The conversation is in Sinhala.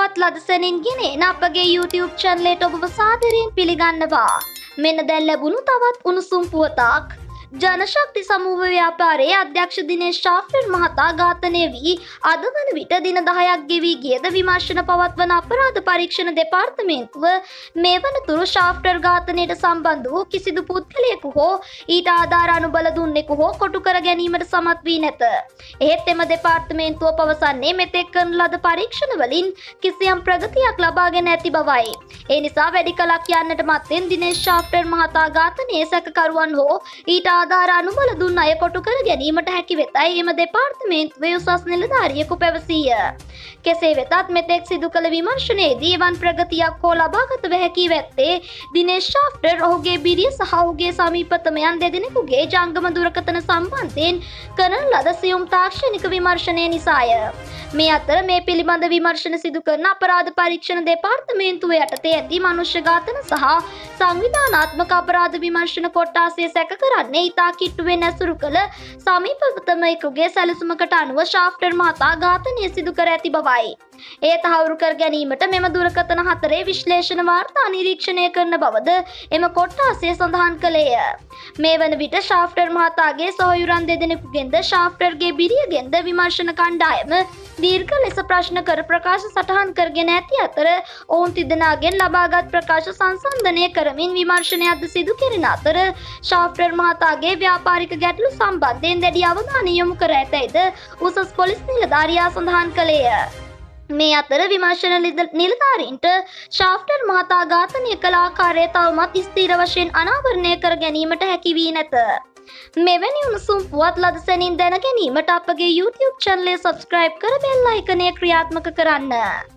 පුවත් ලද සැනින් ගෙනෙන අපගේ YouTube channel එකට ඔබව සාදරයෙන් පිළිගන්නවා. මෙන්න දැන් ලැබුණු තවත් උණුසුම් පුවතක්. ජනශක්ති සමූහ ව්‍යාපාරයේ අධ්‍යක්ෂ දිනේෂ් ශාෆ්ටර් මහතා ඝාතනය වී අද වන විට දින 10ක් ගෙවී ගියද විමර්ශන පවත්වන අපරාධ පරීක්ෂණ දෙපාර්තමේන්තුව මේ වනතුරු ශාෆ්ටර් ඝාතනයට සම්බන්ධ වූ කිසිදු පුද්ගලයෙකු හෝ ඊට ආධාර අනුබල දුන්නෙකු හෝ කොටු කර ගැනීමට සමත් වී නැත. එහෙත් එම දෙපාර්තමේන්තුව පවසන්නේ මෙතෙක් කරන ලද පරීක්ෂණ වලින් කිසියම් ප්‍රගතියක් ලබාගෙන ඇති බවයි. ඒ නිසා වැඩි කලක් යන්නට මත්තෙන් දිනේෂ් ශාෆ්ටර් මහතා ඝාතනයේ සැකකරුවන් හෝ ඊට ආධාර අනුබල දුන් අය කොටු කර ගැනීමට හැකි වෙතයි එම දෙපාර්තමේන්තුවේ උසස් නිලධාරියෙකු පැවසීය. කෙසේ වෙතත් මෙතෙක් සිදු කළ විමර්ශනයේදී එවන් ප්‍රගතියක් හෝ ලබාගත හැකි වෙත්තේ දිනේෂ් ශාෆ්ටර් ඔහුගේ බිරිය සහ ඔහුගේ සමීපතමයන් දෙදෙනෙකුගේ ජංගම දුරකථන සම්බන්ධයෙන් කරන ලද සියුම් තාක්ෂණික විමර්ශනය නිසාය. මේ අතර මේ පිළිබඳ විමර්ශන සිදු කරන අපරාධ පරීක්ෂණ දෙපාර්තමේන්තුව යටතේ ඇති මනුෂ්‍ය ඝාතන සහ සංවිධානාත්මක අපරාධ විමර්ශන කොට්ටාසය සැක කරන්නේ ඉතා කිට්ටුවෙන් ඇසුරු කළ සමීපතමයෙකුගේ සැලසුමකට අනුව ශාෆ්ටර් මහතා ඝාතනය සිදු කර ඇති බවයි. ඒ තහවුරු කර ගැනීමට මෙම දුරකථන හතරේ විශ්ලේෂණ වාර්තා නිරීක්ෂණය කරන බවද එම කොට්ටාසය සඳහන් කළේය. මේ වන විට ශාෆ්ටර් මහතාගේ සොහොයුරන් දෙදෙනෙකුගෙන්ද ශාෆ්ටර්ගේ බිරියගෙන්ද විමර්ශන කණ්ඩායම දීර්ඝ ලෙස ප්‍රශ්න කර ප්‍රකාශ සටහන් කරගෙන ඇති අතර ඔවුන් තිදෙනාගෙන් ලබාගත් ප්‍රකාශ සංසන්දනය කරමින් විමර්ශනයක්ද සිදු කෙරෙන අතර ශාෆ්ටර් මහතාගේ ව්‍යාපාරික ගැටලු සම්බන්ධයෙන් දැඩි අවධානය යොමු කර ඇතැයිද උසස් පොලිස් නිලධාරියා සඳහන් කළේය. මේ අතර විමර්ශන නිලධාරීන්ට ශාෆ්ටර් මහතා ඝාතනය කළ ආකාරය තවමත් ස්ථීර වශයෙන් අනාවරණය කර ගැනීමට හැකි වී නැත. මෙවැනි උණුසුම් පුවත් ලද සැනින් දැන ගැනීමට අපගේ YouTube channel එක subscribe කර බෙල් අයිකනය ක්‍රියාත්මක කරන්න.